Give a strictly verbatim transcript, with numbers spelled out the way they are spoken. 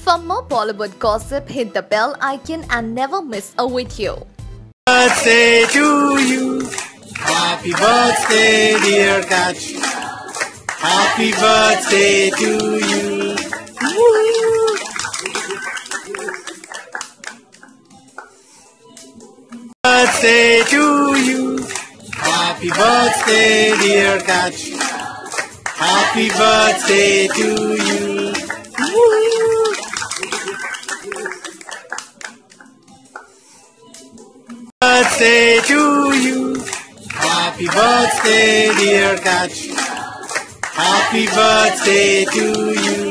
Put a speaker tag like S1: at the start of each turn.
S1: For more Bollywood gossip, hit the bell icon and never miss a video.
S2: Birthday to you. Happy birthday, dear Kat. Happy birthday to you. Woo. Birthday to you. Happy birthday, dear Kat. Happy birthday to you. Woo. Birthday to you. Happy birthday, dear Kat. Happy birthday to you.